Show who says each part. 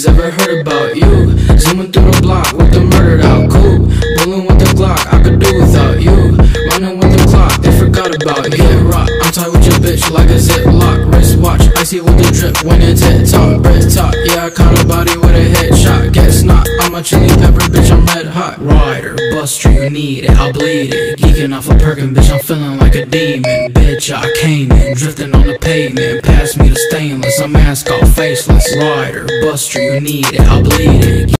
Speaker 1: niggas ever heard about you. Zooming through the block with the murdered out coupe. Bulling with the Glock, I could do without you. Running with the clock, they forgot about you. Get rock, I'm tight with your bitch like a ziplock. Wristwatch, icy with the drip when it's hit top. Brit top, yeah, I caught a body with a headshot. Guess not, I'm a chili pepper, bitch, I'm red hot. Rider, buster, you need it, I'll bleed it. Geeking off a Perkin, bitch, I'm feeling like a demon. Bitch, I came in, drifting on the pavement. Pass me the stainless, I'm mask off, faceless. Rider, buster, you need it, I'll bleed it.